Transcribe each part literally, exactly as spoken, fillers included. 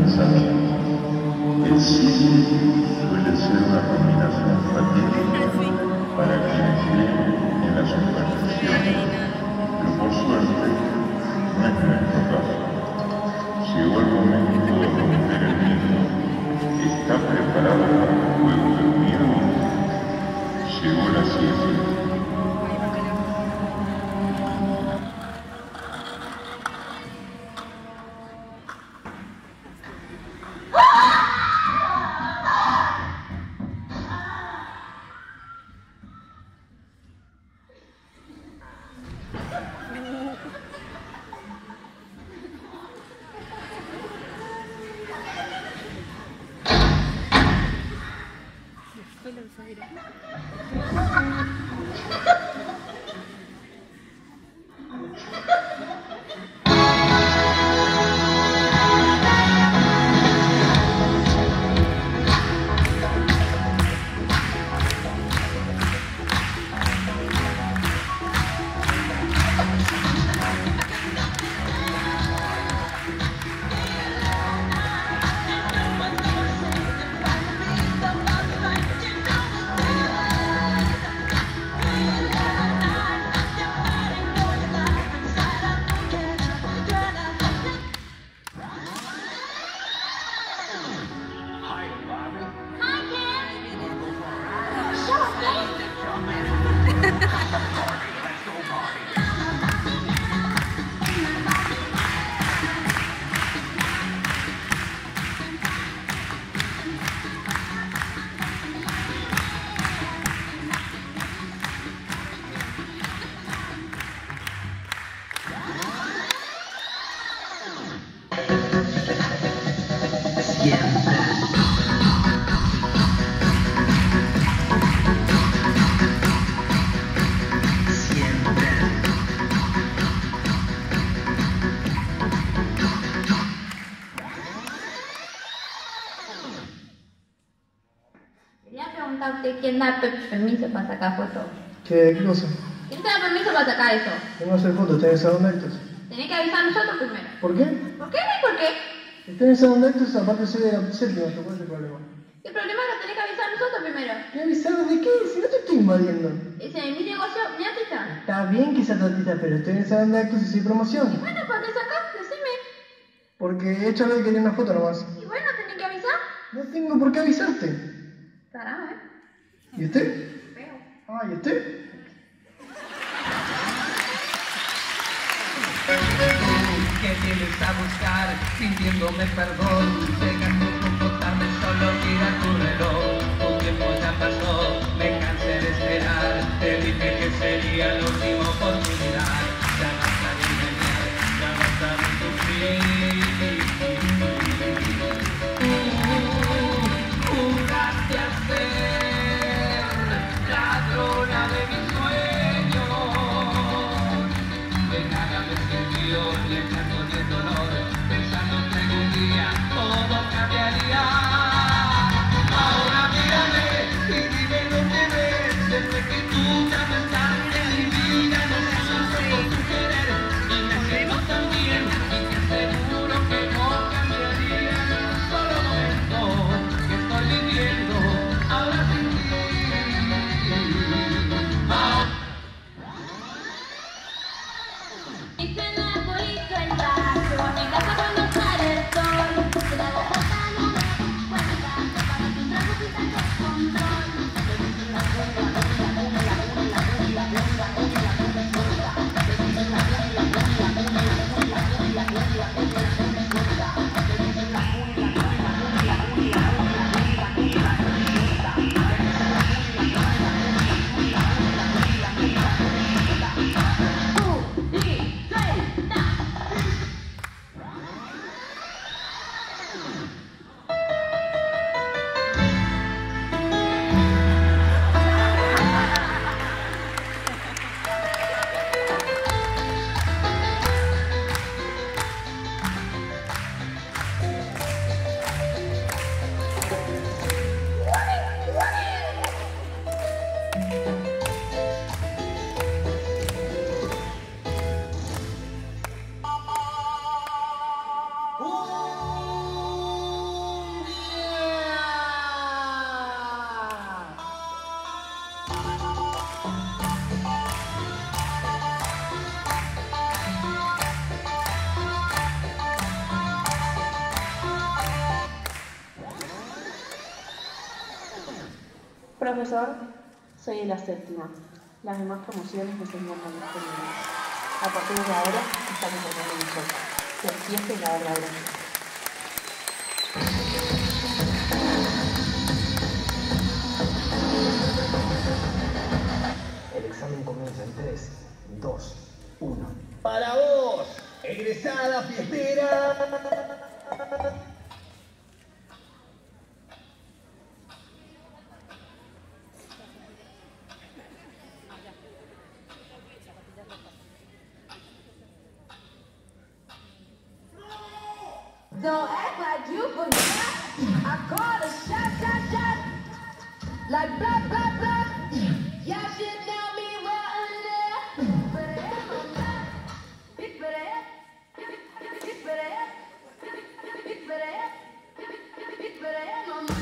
pensamiento. El cine suele ser una combinación fatídica para quienes creen en la superstición, pero por suerte no es nuestro caso. Llegó el momento de romper el miedo. ¿Está preparado para el juego del miedo? Llegó la ciencia. ¿Quién da permiso para sacar fotos? ¿Qué, ¿Qué cosa? ¿Quién te da permiso para sacar eso? Tengo que hacer fotos, tenés salón de actos. Tenés que avisar a nosotros primero. ¿Por qué? ¿Por qué? ¿Por qué? Estoy en salón de actos, aparte soy de la séptima, ¿cuál es el problema? ¿Qué problema es que tenés que avisar a nosotros primero? ¿Qué avisar de qué? Si no te estoy invadiendo. Ese es mi negocio, mi artista. Está bien que sea tu artista, pero estoy en salón de actos y soy promoción. Y bueno, ¿para qué sacás? Decime. Porque he hecho algo que quería una foto nomás. Y bueno, tenés que avisar. No tengo por qué avisarte. Tarado, ¿eh? ¿Y usted? Feo. Ah, ¿y usted? ¿Qué vienes a buscar? Sintiéndome perdón, llegando un poco tarde, solo mira tu reloj. Un tiempo ya pasó, me cansé de esperar. Te dije que sería la última oportunidad. Ya basta de engañar, ya basta de sufrir. Juraste a ser ladrona de mis sueños. De nada me sirvió ni el llanto ni el dolor, pensando que algún día todo cambiaría. Ahora mírame y dime lo que ves, desde que tú ya no estás en mi vida, no sé solo por tu querer, y me quedo también, y te aseguro que no cambiaría en un solo momento que estoy viviendo ahora sin ti. Ah. Hice el arbolito el barrio, a mi casa cuando sale el sol. Se la da la mano, me cuenta, para tu trago y tanto control. Profesor, soy de la séptima. Las demás promociones me enseñan con los conmigo. A partir de ahora estamos en el show. Que empiece la verdadera. El examen comienza en tres, dos, uno. Para vos, egresada fiestera. Don't act like you forgot. I called a shot, shot, shot. Like blah, blah, blah. Y'all should know me well enough. But I am a man. Big but I am. Big but I am. Big but I am. Big but I am a man.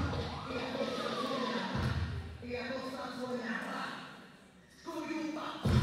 Y a los más buenas.